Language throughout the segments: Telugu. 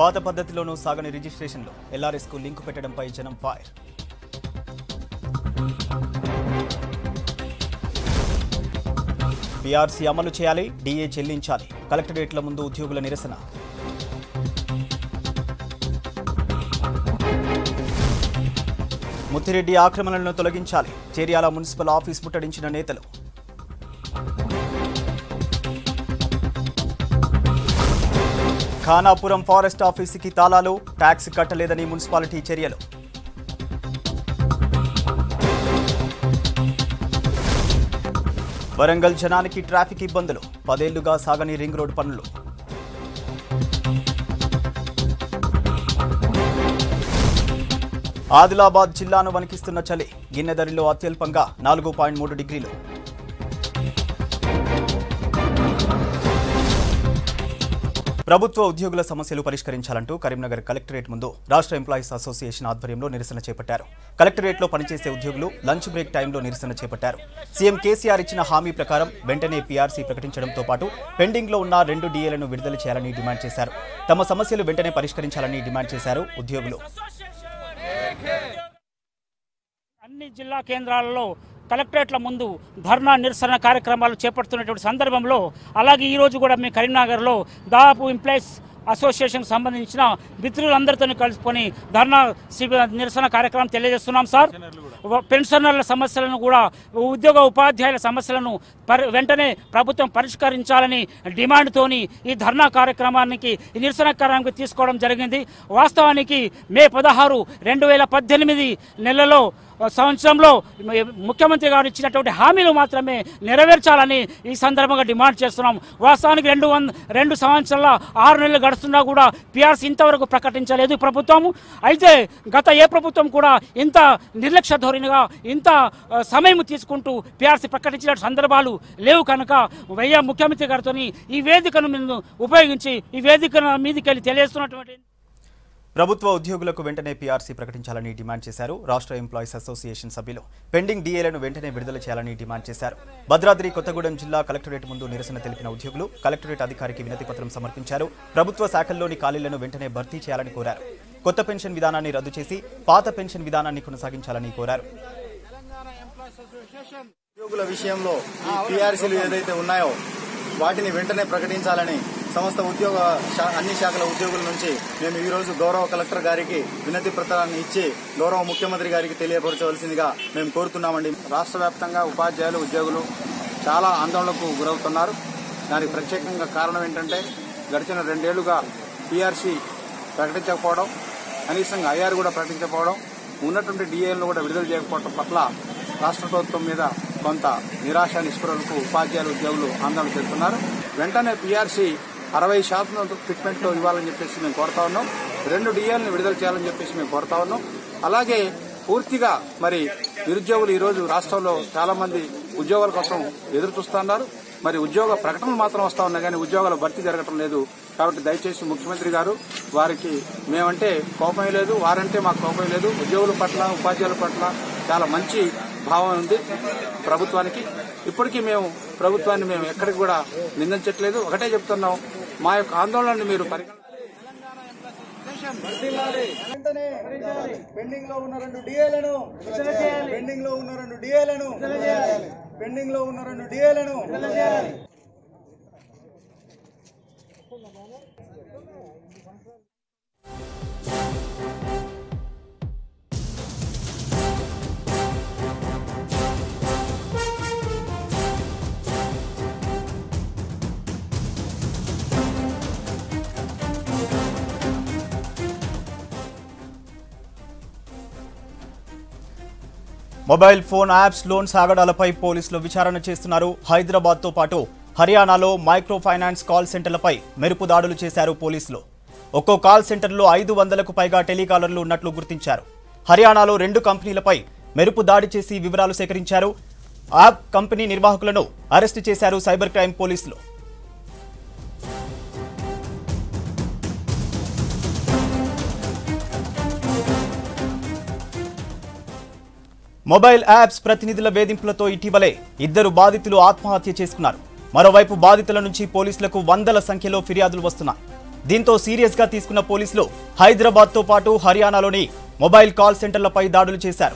పాత పద్ధతిలోనూ సాగని రిజిస్ట్రేషన్లో ఎల్ఆర్ఎస్ కు లింక్ పెట్టడంపై జనం ఫైర్. పీఆర్సీ అమలు చేయాలి, డీఏ చెల్లించాలి. కలెక్టరేట్ల ముందు ఉద్యోగుల నిరసన. ముత్తిరెడ్డి ఆక్రమణలను తొలగించాలి. చేర్యాల మున్సిపల్ ఆఫీస్ ముట్టడించిన నేతలు. ఖానాపురం ఫారెస్ట్ ఆఫీసుకి తాళాలు, ట్యాక్స్ కట్టలేదని మున్సిపాలిటీ చర్యలు. వరంగల్ జనానికి ట్రాఫిక్ ఇబ్బందులు, 10 ఏళ్లుగా సాగని రింగ్ రోడ్ పనులు. ఆదిలాబాద్ జిల్లాను వణికిస్తున్న చలి, గిన్నెదరిలో అత్యల్పంగా 4.3 డిగ్రీలు. ప్రభుత్వ ఉద్యోగుల సమస్యలు పరిష్కరించాలంటూ కరీంనగర్ కలెక్టరేట్ ముందు రాష్ట్ర ఎంప్లాయీస్ అసోసియేషన్ ఆధ్వర్యంలో నిరసన చేపట్టారు. కలెక్టరేట్లో పనిచేసే ఉద్యోగులు లంచ్ బ్రేక్ టైంలో నిరసన చేపట్టారు. సీఎం కేసీఆర్ ఇచ్చిన హామీ ప్రకారం వెంటనే పీఆర్సీ ప్రకటించడంతో పాటు పెండింగ్లో ఉన్న 2 డీఏలను విడుదల చేయాలని డిమాండ్ చేశారు. తమ సమస్యలు వెంటనే పరిష్కరించాలని డిమాండ్ చేశారు ఉద్యోగులు. అన్ని జిల్లా కేంద్రాలలో కలెక్టరేట్ల ముందు ధర్నా నిరసన కార్యక్రమాలు చేపడుతున్నటువంటి సందర్భంలో అలాగే ఈరోజు కూడా మేము కరీంనగర్లో దాదాపు ఎంప్లాయీస్ అసోసియేషన్ సంబంధించిన మిత్రులందరితో కలుసుకొని ధర్నా నిరసన కార్యక్రమం తెలియజేస్తున్నాం. సార్, పెన్షనర్ల సమస్యలను కూడా ఉద్యోగ ఉపాధ్యాయుల సమస్యలను వెంటనే ప్రభుత్వం పరిష్కరించాలని డిమాండ్తోని ఈ ధర్నా కార్యక్రమానికి ఈ నిరసన కార్యక్రమానికి తీసుకోవడం జరిగింది. వాస్తవానికి మే 16, 2018 నెలలో సంవత్సరంలో ముఖ్యమంత్రి గారు ఇచ్చినటువంటి హామీలు మాత్రమే నెరవేర్చాలని ఈ సందర్భంగా డిమాండ్ చేస్తున్నాం. వాస్తవానికి 2 సంవత్సరాల 6 నెలలు గడుస్తున్నా కూడా పీఆర్సీ ఇంతవరకు ప్రకటించలేదు ప్రభుత్వము. అయితే గత ఏ ప్రభుత్వం కూడా ఇంత నిర్లక్ష్య ధోరణిగా ఇంత సమయం తీసుకుంటూ పీఆర్సీ ప్రకటించిన సందర్భాలు లేవు. కనుక ముఖ్యమంత్రి గారితో ఈ వేదికను ఉపయోగించి ఈ వేదిక మీదకెళ్ళి తెలియజేస్తున్నటువంటి ప్రభుత్వ ఉద్యోగులకు వెంటనే పీఆర్సీ ప్రకటించాలని డిమాండ్ చేశారు. రాష్ట్ర ఎంప్లాయీస్ అసోసియేషన్ సభ్యులు పెండింగ్ డీఏలను వెంటనే విడుదల చేయాలని డిమాండ్ చేశారు. భద్రాద్రి కొత్తగూడెం జిల్లా కలెక్టరేట్ ముందు నిరసన తెలిపిన ఉద్యోగులు కలెక్టరేట్ అధికారికి వినతి పత్రం సమర్పించారు. ప్రభుత్వ శాఖల్లోని ఖాళీలను వెంటనే భర్తీ చేయాలని కోరారు. కొత్త పెన్షన్ విధానాన్ని రద్దు చేసి పాత పెన్షన్ విధానాన్ని కొనసాగించాలని కోరారు. ఉద్యోగుల విషయంలో పీఆర్సీలు ఏదైతే ఉన్నాయో వాటిని వెంటనే ప్రకటించాలని సంస్థ అన్ని శాఖల ఉద్యోగుల నుంచి మేము ఈ రోజు గౌరవ కలెక్టర్ గారికి వినతి పత్రాన్ని ఇచ్చి గౌరవ ముఖ్యమంత్రి గారికి తెలియపరచవలసిందిగా మేము కోరుతున్నామండి. రాష్ట్ర వ్యాప్తంగా ఉపాధ్యాయులు ఉద్యోగులు చాలా ఆందోళనకు గురవుతున్నారు. దానికి ప్రత్యేకంగా కారణం ఏంటంటే గడిచిన 2 ఏళ్లుగా పీఆర్సీ ప్రకటించకపోవడం, కనీసంగా ఐఆర్ కూడా ప్రకటించకపోవడం, ఉన్నటువంటి డీఏలను కూడా విడుదల చేయకపోవడం పట్ల రాష్ట్ర ప్రభుత్వం మీద కొంత నిరాశ నిస్పృహలకు ఉపాధ్యాయులు ఉద్యోగులు ఆందోళన చేస్తున్నారు. వెంటనే పీఆర్సీ 60% ఫిట్మెంట్లో ఇవ్వాలని చెప్పేసి మేము కోరుతా ఉన్నాం. 2 డీఏలను విడుదల చేయాలని చెప్పేసి మేము కోరుతా ఉన్నాం. అలాగే పూర్తిగా మరి నిరుద్యోగులు ఈరోజు రాష్ట్రంలో చాలా మంది ఉద్యోగాల కోసం ఎదురు చూస్తున్నారు. మరి ఉద్యోగ ప్రకటనలు మాత్రం వస్తా ఉన్నాయి కానీ ఉద్యోగాల భర్తీ జరగటం లేదు. కాబట్టి దయచేసి ముఖ్యమంత్రి గారు వారికి మేమంటే కోపం లేదు, వారంటే మాకు కోపం లేదు. ఉద్యోగుల పట్ల ఉపాధ్యాయుల పట్ల చాలా మంచి భావం ఉంది ప్రభుత్వానికి. ఇప్పటికీ మేము ప్రభుత్వాన్ని ఎక్కడికి కూడా నిందించట్లేదు. ఒకటే చెప్తున్నాం, మా యొక్క ఆందోళనని మీరు పెండింగ్ లో ఉన్న 2 డీఏలను పెండింగ్ లో ఉన్న 2 డీఏలను పెండింగ్ లో ఉన్న 2 డీఏలను మొబైల్ ఫోన్ యాప్స్ లోన్ సాగడాలపై పోలీసులు విచారణ చేస్తున్నారు. హైదరాబాద్తో పాటు హర్యానాలో మైక్రో ఫైనాన్స్ కాల్ సెంటర్లపై మెరుపు దాడులు చేశారు పోలీసులు. ఒక్కో కాల్ సెంటర్లో 500కు పైగా టెలికాలర్లు ఉన్నట్లు గుర్తించారు. హర్యానాలో 2 కంపెనీలపై మెరుపు దాడి చేసి వివరాలు సేకరించారు. యాప్ కంపెనీ నిర్వాహకులను అరెస్టు చేశారు సైబర్ క్రైమ్ పోలీసులు. మొబైల్ యాప్స్ ప్రతినిధుల వేధింపులతో ఇటీవలే 2 బాధితులు ఆత్మహత్య చేసుకున్నారు. మరోవైపు బాధితుల నుంచి పోలీసులకు వందల సంఖ్యలో ఫిర్యాదులు వస్తున్నాయి. దీంతో సీరియస్గా తీసుకున్న పోలీసులు హైదరాబాద్తో పాటు హర్యానాలోని మొబైల్ కాల్ సెంటర్లపై దాడులు చేశారు.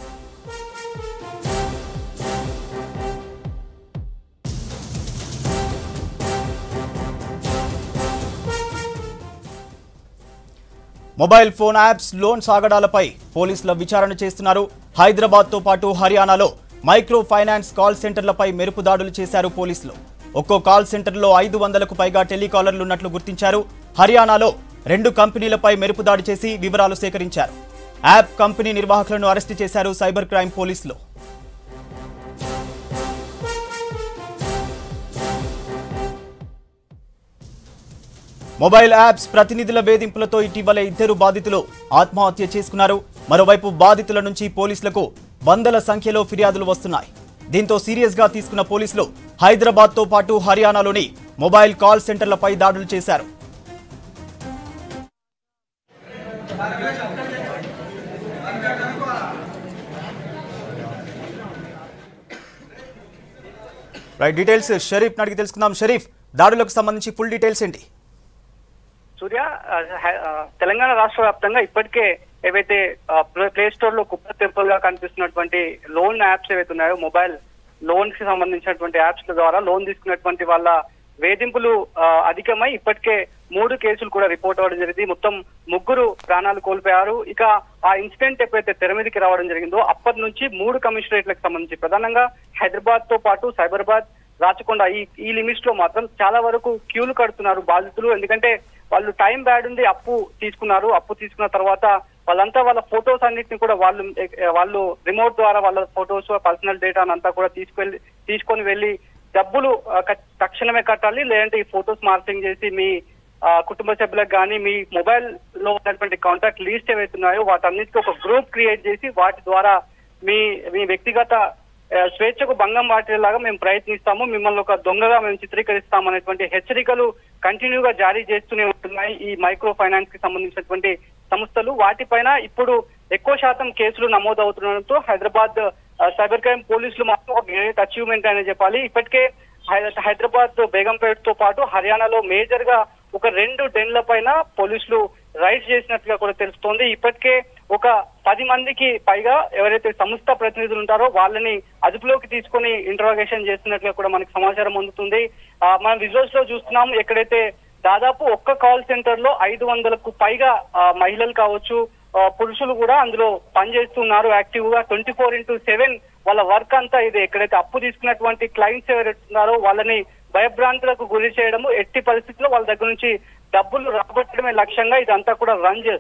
మొబైల్ ఫోన్ యాప్స్ లోన్ సాగడాలపై పోలీసుల విచారణ చేస్తున్నారు. హైదరాబాద్తో పాటు హర్యానాలో మైక్రో ఫైనాన్స్ కాల్ సెంటర్లపై మెరుపు దాడులు చేశారు పోలీసులు. ఒక్కో కాల్ సెంటర్లో 500కు పైగా టెలికాలర్లు ఉన్నట్లు గుర్తించారు. హర్యానాలో 2 కంపెనీలపై మెరుపు దాడి చేసి వివరాలు సేకరించారు. యాప్ కంపెనీ నిర్వాహకులను అరెస్టు చేశారు సైబర్ క్రైమ్ పోలీసులు. మొబైల్ యాప్స్ ప్రతినిధుల వేధింపులతో ఇటీవల 2 బాధితులు ఆత్మహత్య చేసుకున్నారు. మరోవైపు బాధితుల నుంచి పోలీసులకు వందల సంఖ్యలో ఫిర్యాదులు వస్తున్నాయి. దీంతో సీరియస్గా తీసుకున్న పోలీసులు హైదరాబాద్తో పాటు హర్యానాలోని మొబైల్ కాల్ సెంటర్లపై దాడులు చేశారు. రైట్, డీటెయిల్స్ షరీఫ్ అడిగి తెలుసుకుందాం. షరీఫ్, దాడులకు సంబంధించి ఫుల్ డీటెయిల్స్ ఏంటి? సూర్య, తెలంగాణ రాష్ట్ర వ్యాప్తంగా ఇప్పటికే ఏవైతే ప్లే స్టోర్ లో కుప్ప టెంపుల్ గా కనిపిస్తున్నటువంటి లోన్ యాప్స్ ఏవైతే ఉన్నాయో, మొబైల్ లోన్స్ కి సంబంధించినటువంటి యాప్స్ ద్వారా లోన్ తీసుకున్నటువంటి వాళ్ళ వేధింపులు అధికమై ఇప్పటికే 3 కేసులు కూడా రిపోర్ట్ అవ్వడం జరిగింది. మొత్తం 3 ప్రాణాలు కోల్పోయారు. ఇక ఆ ఇన్సిడెంట్ ఎప్పుడైతే తెర మీదకి రావడం జరిగిందో అప్పటి నుంచి 3 కమిషనరేట్లకు సంబంధించి ప్రధానంగా హైదరాబాద్ తో పాటు సైబరాబాద్, రాచకొండ ఈ లిమిట్స్ లో మాత్రం చాలా వరకు క్యూలు కడుతున్నారు బాధితులు. ఎందుకంటే వాళ్ళు టైం బ్యాడ్ ఉంది, అప్పు తీసుకున్న తర్వాత వాళ్ళంతా వాళ్ళ ఫొటోస్ అన్నిటిని కూడా వాళ్ళు రిమోట్ ద్వారా వాళ్ళ ఫొటోస్, పర్సనల్ డేటా అంతా కూడా తీసుకొని వెళ్ళి డబ్బులు తక్షణమే కట్టాలి, లేదంటే ఈ ఫొటోస్ మార్ఫింగ్ చేసి మీ కుటుంబ సభ్యులకు కానీ మీ మొబైల్ లో ఉన్నటువంటి కాంటాక్ట్ లిస్ట్ ఏవైతున్నాయో వాటన్నిటికీ ఒక గ్రూప్ క్రియేట్ చేసి వాటి ద్వారా మీ వ్యక్తిగత స్వేచ్ఛకు భంగం వాటిలాగా మేము ప్రయత్నిస్తాము, మిమ్మల్ని ఒక దొంగగా మేము చిత్రీకరిస్తాం అనేటువంటి హెచ్చరికలు కంటిన్యూగా జారీ చేస్తూనే ఉంటున్నాయి ఈ మైక్రో ఫైనాన్స్ కి సంబంధించినటువంటి సంస్థలు. వాటిపైన ఇప్పుడు ఎక్కువ శాతం కేసులు నమోదవుతుండడంతో హైదరాబాద్ సైబర్ క్రైమ్ పోలీసులు మాత్రం ఒక గ్రేట్ అచీవ్మెంట్ అనే చెప్పాలి. ఇప్పటికే హైదరాబాద్ బేగంపేట్ తో పాటు హర్యానాలో మేజర్ గా ఒక 2 డెన్ల పైన పోలీసులు రైడ్ చేసినట్లుగా కూడా తెలుస్తోంది. ఇప్పటికే ఒక 10 మందికి పైగా ఎవరైతే సంస్థ ప్రతినిధులు ఉంటారో వాళ్ళని అదుపులోకి తీసుకొని ఇంటరాగేషన్ చేస్తున్నట్లుగా కూడా మనకి సమాచారం అందుతుంది. మనం విజువల్స్ లో చూస్తున్నాం, ఎక్కడైతే దాదాపు ఒక్క కాల్ సెంటర్ లో 500కు పైగా మహిళలు కావచ్చు, పురుషులు కూడా అందులో పనిచేస్తున్నారు యాక్టివ్ గా 24/7 వాళ్ళ వర్క్ అంతా ఇది. ఎక్కడైతే అప్పు తీసుకున్నటువంటి క్లయింట్స్ ఎవరైతున్నారో వాళ్ళని భయభ్రాంతులకు గురి చేయడము, ఎట్టి పరిస్థితుల్లో వాళ్ళ దగ్గర నుంచి డబ్బులు రాబట్టడమే లక్ష్యంగా ఇదంతా కూడా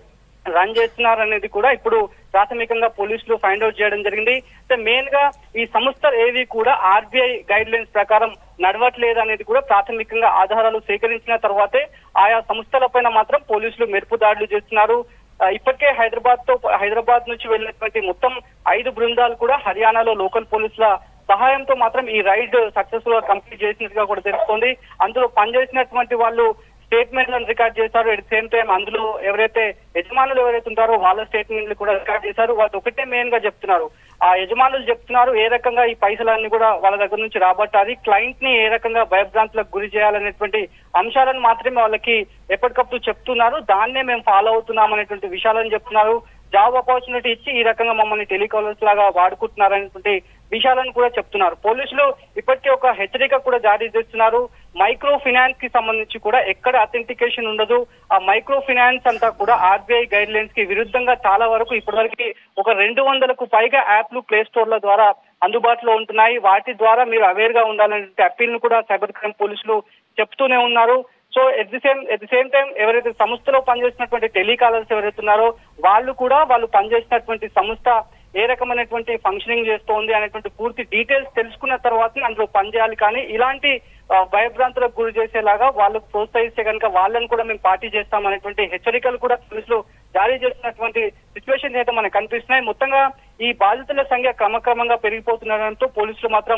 రన్ చేస్తున్నారు అనేది కూడా ఇప్పుడు ప్రాథమికంగా పోలీసులు ఫైండ్ అవుట్ చేయడం జరిగింది. మెయిన్ గా ఈ సంస్థలు ఏవి కూడా ఆర్బీఐ గైడ్ లైన్స్ ప్రకారం నడవట్లేదు అనేది కూడా ప్రాథమికంగా ఆధారాలు సేకరించిన తర్వాతే ఆయా సంస్థల పైన మాత్రం పోలీసులు మెరుపు దాడులు చేస్తున్నారు. ఇప్పటికే హైదరాబాద్ నుంచి వెళ్ళినటువంటి మొత్తం 5 బృందాలు కూడా హర్యానాలో లోకల్ పోలీసుల సహాయంతో మాత్రం ఈ రైడ్ సక్సెస్ఫుల్ గా కంప్లీట్ చేసినట్టుగా కూడా తెలుస్తోంది. అందులో పనిచేసినటువంటి వాళ్ళు స్టేట్మెంట్లను రికార్డ్ చేశారు. ఎట్ సేమ్ టైం అందులో యజమానులు ఎవరైతే ఉంటారో వాళ్ళ స్టేట్మెంట్లు కూడా రికార్డ్ చేశారు. వాళ్ళు ఒకటే మెయిన్ గా చెప్తున్నారు, ఆ యజమానులు చెప్తున్నారు ఏ రకంగా ఈ పైసలన్నీ కూడా వాళ్ళ దగ్గర నుంచి రాబట్టాలి, క్లయింట్ ని ఏ రకంగా భయభ్రాంతులకు గురి చేయాలనేటువంటి అంశాలను మాత్రమే వాళ్ళకి ఎప్పటికప్పుడు చెప్తున్నారు. దాన్నే మేము ఫాలో అవుతున్నాం అనేటువంటి విషయాలను చెప్తున్నారు. జాబ్ ఆపర్చునిటీ ఇచ్చి ఈ రకంగా మమ్మల్ని టెలికాలర్స్ లాగా వాడుకుంటున్నారనేటువంటి విషయాలను కూడా చెప్తున్నారు. పోలీసులు ఇప్పటికే ఒక హెచ్చరిక కూడా జారీ చేస్తున్నారు. మైక్రో ఫైనాన్స్ కి సంబంధించి కూడా ఎక్కడ అథెంటికేషన్ ఉండదు. ఆ మైక్రో ఫైనాన్స్ అంతా కూడా ఆర్బీఐ గైడ్ లైన్స్ కి విరుద్ధంగా చాలా వరకు ఇప్పటివరకు ఒక 200కు పైగా యాప్లు ప్లే స్టోర్ల ద్వారా అందుబాటులో ఉంటున్నాయి. వాటి ద్వారా మీరు అవేర్ గా ఉండాలనే అప్పీల్ ను కూడా సైబర్ క్రైమ్ పోలీసులు చెప్తూనే ఉన్నారు. So at the same time ఎవరైతే సంస్థలో పనిచేసినటువంటి టెలికాలర్స్ ఎవరైతే ఉన్నారో వాళ్ళు పనిచేసినటువంటి సంస్థ ఏ రకమైనటువంటి ఫంక్షనింగ్ చేస్తోంది అనేటువంటి పూర్తి డీటెయిల్స్ తెలుసుకున్న తర్వాత అందులో పనిచేయాలి. కానీ ఇలాంటి భయభ్రాంతులకు గురి చేసేలాగా వాళ్ళకు ప్రోత్సహిస్తే కనుక వాళ్ళని కూడా మేము పార్టీ చేస్తాం అనేటువంటి హెచ్చరికలు కూడా పోలీసులు జారీ చేస్తున్నటువంటి సిచ్యువేషన్ అయితే మనకు కనిపిస్తున్నాయి. మొత్తంగా ఈ బాధితుల సంఖ్య క్రమక్రమంగా పెరిగిపోతుండడంతో పోలీసులు మాత్రం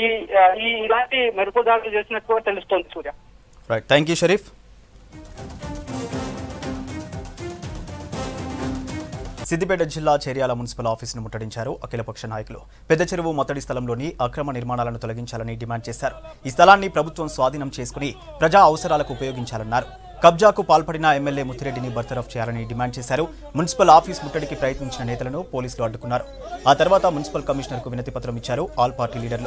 ఇలాంటి మెరుపు దాడులు చేసినట్టు కూడా తెలుస్తోంది. Surya, right, thank you Sharif. Siddipet జిల్లా చేర్యాల మున్సిపల్ ఆఫీసును ముట్టడించారు అఖిలపక్ష నాయకులు. పెద్ద చెరువు మొత్తడి స్థలంలోని అక్రమ నిర్మాణాలను తొలగించాలని డిమాండ్ చేశారు. ఈ స్థలాన్ని ప్రభుత్వం స్వాధీనం చేసుకుని ప్రజా అవసరాలకు ఉపయోగించాలన్నారు. కబ్జాకు పాల్పడిన ఎమ్మెల్యే ముత్తిరెడ్డిని బర్తరఫ్ చేయాలని డిమాండ్ చేశారు. మున్సిపల్ ఆఫీస్ ముట్టడికి ప్రయత్నించిన నేతలను పోలీసులు అడ్డుకున్నారు. ఆ తర్వాత మున్సిపల్ కమిషనర్కు వినతి పత్రం ఇచ్చారు ఆల్ పార్టీ లీడర్లు.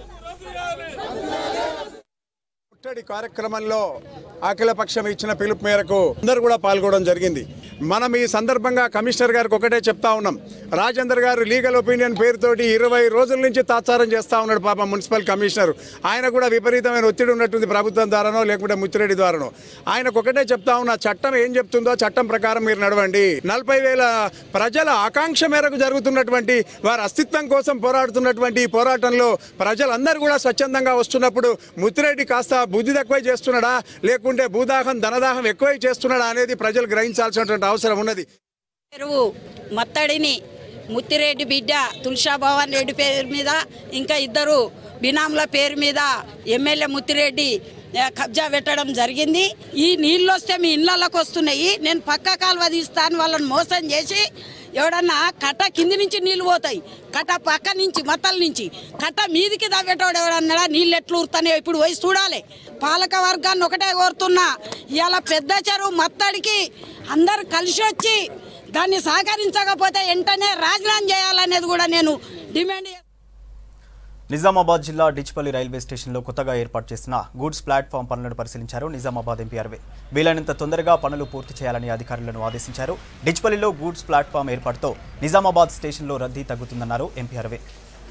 ముట్టడి కార్యక్రమంలో అఖిలపక్షం ఇచ్చిన పిలుపు మేరకు అందరూ కూడా పాల్గొనడం జరిగింది. మనం ఈ సందర్భంగా కమిషనర్ గారికి ఒకటే చెప్తా ఉన్నాం. రాజేందర్ గారు లీగల్ ఒపీనియన్ పేరుతోటి 20 రోజుల నుంచి తాత్సారం చేస్తూ ఉన్నాడు పాపం మున్సిపల్ కమిషనర్. ఆయన కూడా విపరీతమైన ఒత్తిడి ఉన్నట్టుంది ప్రభుత్వం ద్వారానో లేకుంటే ముత్తిరెడ్డి ద్వారానో. ఆయనకు ఒకటే చెప్తా ఉన్నా, చట్టం ఏం చెప్తుందో చట్టం ప్రకారం మీరు నడవండి. 40,000 ప్రజల ఆకాంక్ష మేరకు జరుగుతున్నటువంటి వారి అస్తిత్వం కోసం పోరాడుతున్నటువంటి ఈ పోరాటంలో ప్రజలందరూ కూడా స్వచ్ఛందంగా వస్తున్నప్పుడు ముత్తిరెడ్డి కాస్త బుద్ధి తక్కువ చేస్తున్నాడా లేకుంటే భూదాహం ధనదాహం ఎక్కువ చేస్తున్నాడా అనేది ప్రజలు గ్రహించాల్సినటువంటి అవసరం ఉన్నది. మత్తడిని ముత్తిరెడ్డి బిడ్డ తులసాభవన్ రెడ్డి పేరు మీద ఇంకా 2 బినాముల పేరు మీద ఎమ్మెల్యే ముత్తిరెడ్డి కబ్జా పెట్టడం జరిగింది. ఈ నీళ్ళు వస్తే మీ ఇళ్ళకి వస్తున్నాయి, నేను పక్క కాలువ తీస్తాను వాళ్ళని మోసం చేసి ఎవడన్నా కట్ట కింది నుంచి నీళ్ళు పోతాయి, కట్ట పక్క నుంచి మత్తల నుంచి కట్ట మీదికి తవ్వేటోడు ఎవడన్నాడా నీళ్ళు ఎట్లు ఊరుతానే ఇప్పుడు పోయి చూడాలి. పాలక వర్గాన్ని ఒకటే కోరుతున్నా, ఇవాళ పెద్ద చెరువు మత్తడికి అందరు కలిసి వచ్చి దాన్ని సహకరించకపోతే వెంటనే రాజీనామా చేయాలనేది కూడా నేను డిమాండ్ చేస్తాను. నిజామాబాద్ జిల్లా డిచ్పల్లి రైల్వే స్టేషన్లో కొత్తగా ఏర్పాటు చేసిన గూడ్స్ ప్లాట్ఫామ్ పనులను పరిశీలించారు నిజామాబాద్ ఎంపీ అరవింద్. వీలైనంత తొందరగా పనులు పూర్తి చేయాలని అధికారులను ఆదేశించారు. డిచ్పల్లిలో గూడ్స్ ప్లాట్ఫామ్ ఏర్పాటుతో నిజామాబాద్ స్టేషన్లో రద్దీ తగ్గుతుందన్నారు ఎంపీ అరవింద్.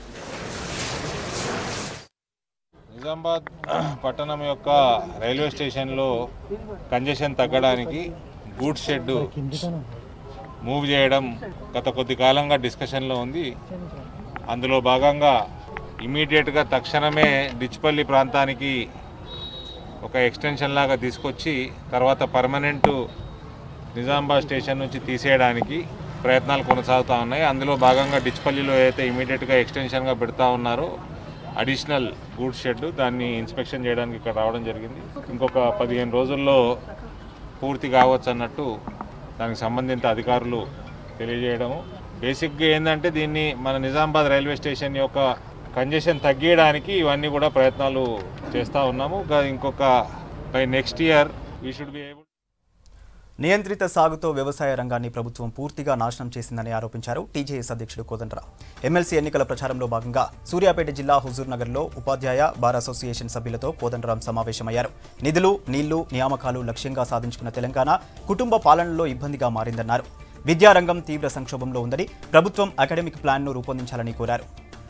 నిజామాబాద్ పట్టణం యొక్క రైల్వే స్టేషన్లో కంజెషన్ తగ్గడానికి గూడ్స్ షెడ్ మూవ్ చేయడం గత కొద్ది కాలంగా డిస్కషన్లో ఉంది. అందులో భాగంగా ఇమీడియట్గా తక్షణమే డిచ్పల్లి ప్రాంతానికి ఒక ఎక్స్టెన్షన్ లాగా తీసుకొచ్చి తర్వాత పర్మనెంట్ నిజామాబాద్ స్టేషన్ నుంచి తీసేయడానికి ప్రయత్నాలు కొనసాగుతూ ఉన్నాయి. అందులో భాగంగా డిచ్పల్లిలో ఏదైతే ఇమీడియట్గా ఎక్స్టెన్షన్గా పెడతా ఉన్నారో అడిషనల్ గూడ్స్ షెడ్ దాన్ని ఇన్స్పెక్షన్ చేయడానికి ఇక్కడ రావడం జరిగింది. ఇంకొక 15 రోజుల్లో పూర్తి కావచ్చు అన్నట్టు దానికి సంబంధిత అధికారులు తెలియజేయడము. బేసిక్గా ఏంటంటే దీన్ని మన నిజామాబాద్ రైల్వే స్టేషన్ యొక్క కంజెషన్ తగ్గించడానికి ఇవన్నీ కూడా ప్రయత్నాలు చేస్తూ ఉన్నాము. ఇంకొక by next year we should be able. నియంత్రిత సాగుతో వ్యవసాయ రంగాన్ని ప్రభుత్వం పూర్తిగా నాశనం చేసిందని ఆరోపించారు టీజేఎస్ అధ్యక్షుడు కోదండరాం. ఎమ్మెల్సీ ఎన్నికల ప్రచారంలో భాగంగా సూర్యాపేట జిల్లా హుజూర్నగర్లో ఉపాధ్యాయ బార్ అసోసియేషన్ సభ్యులతో కోదండరాం సమావేశమయ్యారు. నిధులు, నీళ్లు, నియామకాలు లక్ష్యంగా సాధించుకున్న తెలంగాణ కుటుంబ పాలనలో ఇబ్బందిగా మారిందన్నారు. విద్యారంగం తీవ్ర సంక్షోభంలో ఉందని ప్రభుత్వం అకాడమిక్ ప్లాన్ను రూపొందించాలని కోరారు.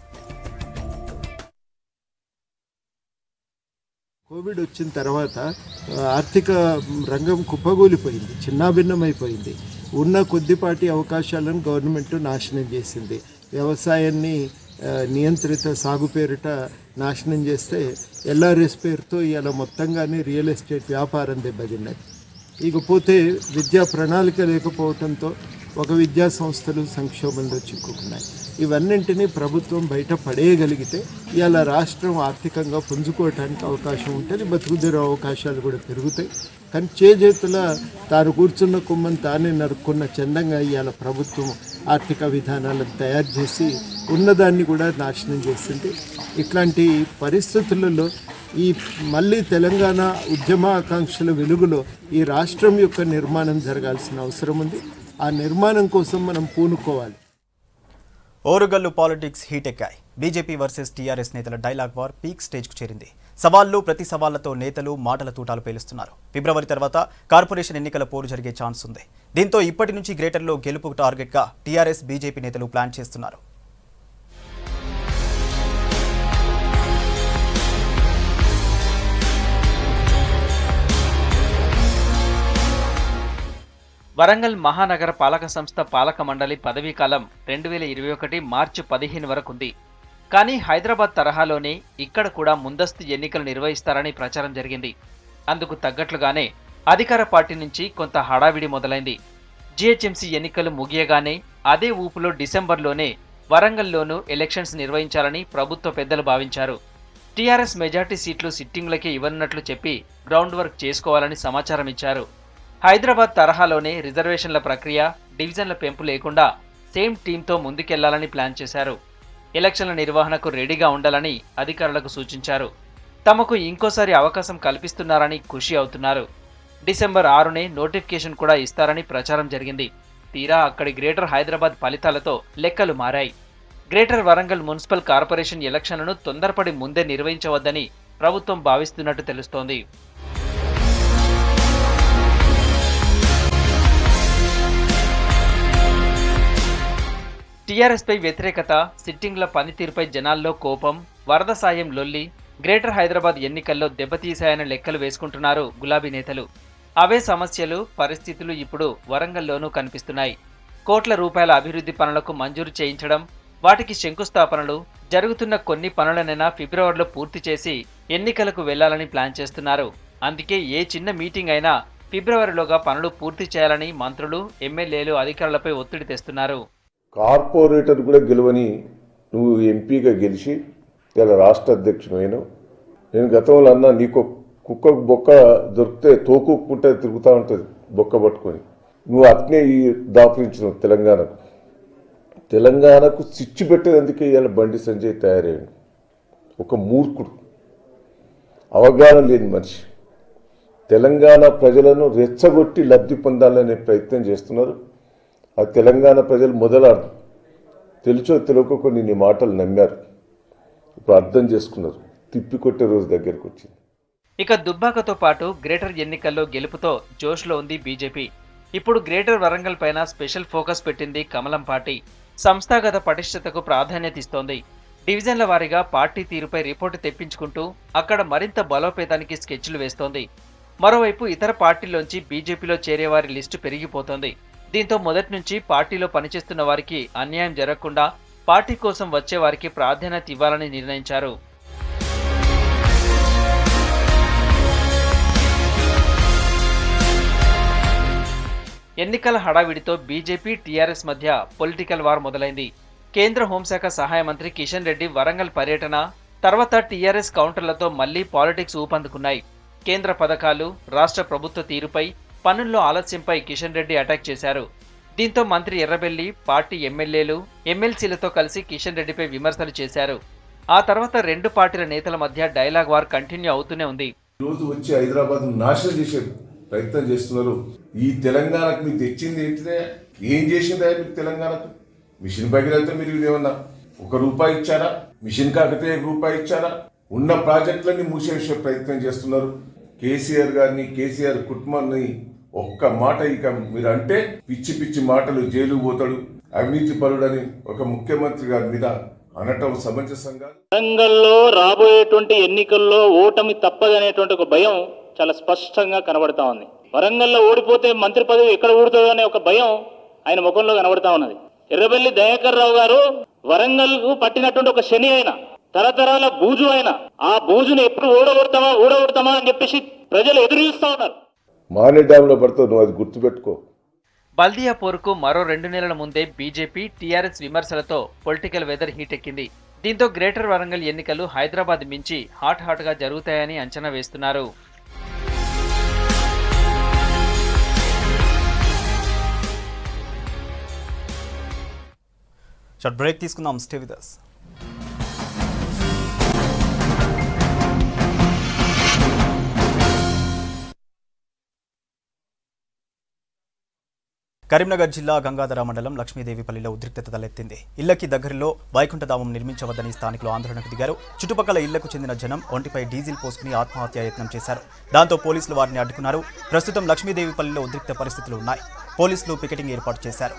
కోవిడ్ వచ్చిన తర్వాత ఆర్థిక రంగం కుప్పగూలిపోయింది, చిన్నాభిన్నమైపోయింది. ఉన్న కొద్దిపాటి అవకాశాలను గవర్నమెంట్ నాశనం చేసింది. వ్యవసాయాన్ని నియంత్రిత సాగు పేరిట నాశనం చేస్తే ఎల్ఆర్ఎస్ పేరుతో ఇలా మొత్తంగానే రియల్ ఎస్టేట్ వ్యాపారం దెబ్బతిన్నది. ఇకపోతే విద్యా ప్రణాళిక లేకపోవడంతో ఒక విద్యా సంస్థలు సంక్షోభంలో చిక్కుకున్నాయి. ఇవన్నింటినీ ప్రభుత్వం బయట పడేయగలిగితే ఇలా రాష్ట్రం ఆర్థికంగా పుంజుకోవటానికి అవకాశం ఉంటుంది, బతుకుదెరు అవకాశాలు కూడా పెరుగుతాయి. కానీ చేతుల తాను కూర్చున్న కుమ్మని తానే నరుక్కున్న చందంగా ఇవాళ ప్రభుత్వం ఆర్థిక విధానాలను తయారు చేసి ఉన్నదాన్ని కూడా నాశనం చేసింది. ఇట్లాంటి పరిస్థితులలో ఈ మళ్ళీ తెలంగాణ ఉద్యమాకాంక్షల వెలుగులో ఈ రాష్ట్రం యొక్క నిర్మాణం జరగాల్సిన అవసరం ఉంది. ఆ నిర్మాణం కోసం మనం పూనుకోవాలి. ఓరుగల్లు పాలిటిక్స్ హీట్ ఎక్కాయి. బీజేపీ వర్సెస్ టీఆర్ఎస్ నేతల డైలాగ్ వార్ పీక్ స్టేజ్కు చేరింది. సవాళ్లు ప్రతి సవాళ్లతో నేతలు మాటల తూటాలు పేలుస్తున్నారు. ఫిబ్రవరి తర్వాత కార్పొరేషన్ ఎన్నికల పోరు జరిగే ఛాన్స్ ఉంది. దీంతో ఇప్పటి నుంచి గ్రేటర్లో గెలుపు టార్గెట్గా టీఆర్ఎస్ బీజేపీ నేతలు ప్లాన్ చేస్తున్నారు. వరంగల్ మహానగర పాలక సంస్థ పాలక మండలి పదవీ కాలం 2021 మార్చి 15 వరకు ఉంది. కానీ హైదరాబాద్ తరహాలోనే ఇక్కడ కూడా ముందస్తు ఎన్నికలు నిర్వహిస్తారని ప్రచారం జరిగింది. అందుకు తగ్గట్లుగానే అధికార పార్టీ నుంచి కొంత హడావిడి మొదలైంది. జీహెచ్ఎంసీ ఎన్నికలు ముగియగానే అదే ఊపులో డిసెంబర్లోనే వరంగల్లోనూ ఎలక్షన్స్ నిర్వహించాలని ప్రభుత్వ పెద్దలు భావించారు. టీఆర్ఎస్ మెజార్టీ సీట్లు సిట్టింగ్లకే ఇవ్వనున్నట్లు చెప్పి గ్రౌండ్ వర్క్ చేసుకోవాలని సమాచారం ఇచ్చారు. హైదరాబాద్ తరహాలోనే రిజర్వేషన్ల ప్రక్రియ, డివిజన్ల పెంపు లేకుండా సేమ్ టీంతో ముందుకెళ్లాలని ప్లాన్ చేశారు. ఎలక్షన్ల నిర్వహణకు రెడీగా ఉండాలని అధికారులకు సూచించారు. తమకు ఇంకోసారి అవకాశం కల్పిస్తున్నారని ఖుషి అవుతున్నారు. డిసెంబర్ 6నే నోటిఫికేషన్ కూడా ఇస్తారని ప్రచారం జరిగింది. తీరా అక్కడి గ్రేటర్ హైదరాబాద్ ఫలితాలతో లెక్కలు మారాయి. గ్రేటర్ వరంగల్ మున్సిపల్ కార్పొరేషన్ ఎలక్షన్లను తొందరపడి ముందే నిర్వహించవద్దని ప్రభుత్వం భావిస్తున్నట్టు తెలుస్తోంది. టీఆర్ఎస్పై వ్యతిరేకత, సిట్టింగ్ల పనితీరుపై జనాల్లో కోపం, వరద సాయం లొల్లి గ్రేటర్ హైదరాబాద్ ఎన్నికల్లో దెబ్బతీశాయని లెక్కలు వేసుకుంటున్నారు గులాబీ నేతలు. అవే సమస్యలు, పరిస్థితులు ఇప్పుడు వరంగల్లోనూ కనిపిస్తున్నాయి. కోట్ల రూపాయల అభివృద్ధి పనులకు మంజూరు చేయించడం, వాటికి శంకుస్థాపనలు, జరుగుతున్న కొన్ని పనులనైనా ఫిబ్రవరిలో పూర్తి చేసి ఎన్నికలకు వెళ్లాలని ప్లాన్ చేస్తున్నారు. అందుకే ఏ చిన్న మీటింగ్ అయినా ఫిబ్రవరిలోగా పనులు పూర్తి చేయాలని మంత్రులు, ఎమ్మెల్యేలు అధికారులపై ఒత్తిడి తెస్తున్నారు. కార్పొరేటర్ కూడా గెలవని నువ్వు ఎంపీగా గెలిచి ఇలా రాష్ట్ర అధ్యక్షుడైన నేను గతంలో అన్నా నీకు కుక్క బొక్క దొరికితే తోకుకుంటే తిరుగుతూ ఉంటుంది బొక్క పట్టుకొని. నువ్వు అట్నే ఈ దాపురించినావు తెలంగాణకు చిచ్చు పెట్టేందుకే ఇవాళ బండి సంజయ్ తయారయ్యాడు. ఒక మూర్ఖుడు, అవగాహన లేని మనిషి. తెలంగాణ ప్రజలను రెచ్చగొట్టి లబ్ధి పొందాలనే ప్రయత్నం చేస్తున్నారు. ఆ తెలంగాణ ప్రజలు మొదలాడు తెలుసో తెలియకో కొన్ని మాటలు నమ్మారు. ఇప్పుడు అర్థం చేసుకున్నారు. తిప్పికొట్టే రోజు దగ్గరకు వచ్చింది. ఇక దుబ్బాకతో పాటు గ్రేటర్ ఎన్నికల్లో గెలుపుతో జోష్లో ఉంది బీజేపీ. ఇప్పుడు గ్రేటర్ వరంగల్ పైన స్పెషల్ ఫోకస్ పెట్టింది కమలం పార్టీ. సంస్థాగత పటిష్టతకు ప్రాధాన్యత ఇస్తోంది. డివిజన్ల వారీగా పార్టీ తీరుపై రిపోర్టు తెప్పించుకుంటూ అక్కడ మరింత బలోపేతానికి స్కెచ్లు వేస్తోంది. మరోవైపు ఇతర పార్టీల్లోంచి బీజేపీలో చేరేవారి లిస్టు పెరిగిపోతోంది. దీంతో మొదటి నుంచి పార్టీలో పనిచేస్తున్న వారికి అన్యాయం జరగకుండా పార్టీ కోసం వచ్చే వారికి ప్రాధాన్యత ఇవ్వాలని నిర్ణయించారు. ఎన్నికల హడావిడితో బీజేపీ, టీఆర్ఎస్ మధ్య పొలిటికల్ వార్ మొదలైంది. కేంద్ర హోంశాఖ సహాయ మంత్రి కిషన్ రెడ్డి వరంగల్ పర్యటన తర్వాత టీఆర్ఎస్ కౌంటర్లతో మళ్లీ పాలిటిక్స్ ఊపందుకున్నాయి. కేంద్ర పథకాలు, రాష్ట్ర ప్రభుత్వ తీరుపై, పనుల్లో ఆలస్యంపై కిషన్ రెడ్డి అటాక్ చేశారు. దీంతో మంత్రి ఎర్రబెల్లి పార్టీ ఎమ్మెల్యేలు, ఎమ్మెల్సీలతో కలిసి కిషన్ రెడ్డిపై విమర్శలు చేశారు. ఆ తర్వాత రెండు పార్టీల నేతల మధ్య డైలాగ్ వార్ కంటిన్యూ అవుతూనే ఉంది. రోజు వచ్చి హైదరాబాద్ నాశనం చేసే ప్రయత్నం చేస్తున్నారు. ఈ తెలంగాణకు మీకు తెచ్చింది ఏంటిదే? ఏం చేసిందా మీకు తెలంగాణకు? మిషన్ భగీరథ మీరు ఏమన్నా ₹1 ఇచ్చారా? మిషన్ కాకతే ₹1 ఇచ్చారా? ఉన్న ప్రాజెక్టులన్నీ మూసేసే ప్రయత్నం చేస్తున్నారు. కేసీఆర్ గారిని, కేసీఆర్ కుటుంబాన్ని ఒక్క మాట ఇక మీరు అంటే పిచ్చి పిచ్చి మాటలు, జైలు పోతాడు, అవినీతి పరుడని ఒక ముఖ్యమంత్రి గారి మీద అనటం సమంజసంగా. వరంగల్లో రాబోయేటువంటి ఎన్నికల్లో ఓటమి తప్పదనేటువంటి ఒక భయం చాలా స్పష్టంగా కనబడతా ఉంది. వరంగల్లో ఓడిపోతే మంత్రి పదవి ఎక్కడ ఊడుతుందో అనే ఒక భయం ఆయన ముఖంలో కనబడతా ఉన్నది. ఎర్రబెల్లి దయాకర్ రావు గారు వరంగల్ కు పట్టినటువంటి ఒక శని అయిన, తరతరాల బూజు అయిన, ఆ బూజుని ఎప్పుడు ఊడగొడతామా అని చెప్పేసి ప్రజలు ఎదురు చూస్తా ఉన్నారు. మానే డ్యాంలో పడతావు, నువ్వు అది గుర్తుపెట్టుకో. బల్దియా పోరుకు మరో 2 నెలల ముందే బీజేపీ, టీఆర్ఎస్ విమర్శలతో పొలిటికల్ వెదర్ హీట్ ఎక్కింది. దీంతో గ్రేటర్ వరంగల్ ఎన్నికలు హైదరాబాద్ మించి హాట్ గా జరుగుతాయని అంచనా వేస్తున్నారు. షార్ట్ బ్రేక్ తీసుకుందాం. Stay with us. కరీంనగర్ జిల్లా గంగాధర మండలం లక్ష్మీదేవిపల్లిలో ఉద్రిక్తత తలెత్తింది. ఇళ్లకి దగ్గరలో వైకుంఠధామం నిర్మించవద్దని స్థానికులు ఆందోళనకు దిగారు. చుట్టుపక్కల ఇళ్లకు చెందిన జనం ఒంటిపై డీజిల్ పోసుకుని ఆత్మహత్యా యత్నం చేశారు. దాంతో పోలీసులు వారిని అడ్డుకున్నారు. ప్రస్తుతం లక్ష్మీదేవిపల్లిలో ఉద్రిక్త పరిస్థితులు ఉన్నాయి. పోలీసులు పికెటింగ్ ఏర్పాటు చేశారు.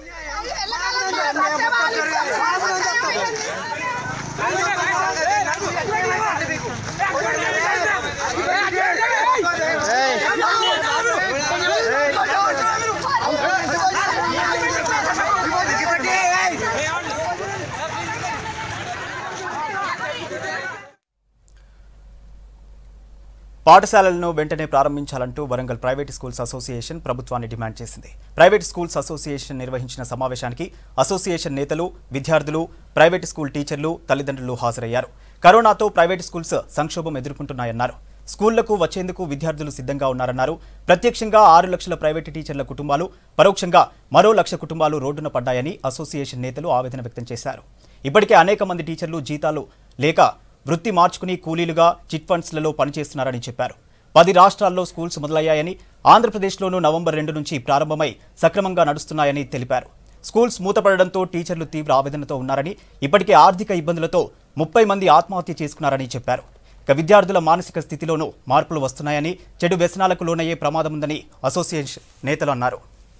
పాఠశాలలను వెంటనే ప్రారంభించాలంటూ వరంగల్ ప్రైవేట్ స్కూల్స్ అసోసియేషన్ ప్రభుత్వాన్ని డిమాండ్ చేసింది. ప్రైవేట్ స్కూల్స్ అసోసియేషన్ నిర్వహించిన సమావేశానికి అసోసియేషన్ నేతలు, విద్యార్థులు, ప్రైవేట్ స్కూల్ టీచర్లు, తల్లిదండ్రులు హాజరయ్యారు. కరోనాతో ప్రైవేట్ స్కూల్స్ సంక్షోభం ఎదుర్కొంటున్నాయన్నారు. స్కూళ్లకు వచ్చేందుకు విద్యార్థులు సిద్ధంగా ఉన్నారన్నారు. ప్రత్యక్షంగా 6 లక్షల ప్రైవేటు టీచర్ల కుటుంబాలు, పరోక్షంగా మరో 1 లక్ష కుటుంబాలు రోడ్డున పడ్డాయని అసోసియేషన్ నేతలు ఆవేదన వ్యక్తం చేశారు. ఇప్పటికే అనేక మంది టీచర్లు జీతాలు లేక వృత్తి మార్చుకుని కూలీలుగా చిట్ ఫండ్స్లలో పనిచేస్తున్నారని చెప్పారు. 10 రాష్ట్రాల్లో స్కూల్స్ మొదలయ్యాయని, ఆంధ్రప్రదేశ్లోనూ నవంబర్ 2 నుంచి ప్రారంభమై సక్రమంగా నడుస్తున్నాయని తెలిపారు. స్కూల్స్ మూతపడడంతో టీచర్లు తీవ్ర ఆవేదనతో ఉన్నారని, ఇప్పటికే ఆర్థిక ఇబ్బందులతో 30 మంది ఆత్మహత్య చేసుకున్నారని చెప్పారు. ఇక విద్యార్థుల మానసిక స్థితిలోనూ మార్పులు వస్తున్నాయని, చెడు వ్యసనాలకు లోనయ్యే ప్రమాదం ఉందని అసోసియేషన్ నేతలు అన్నారు.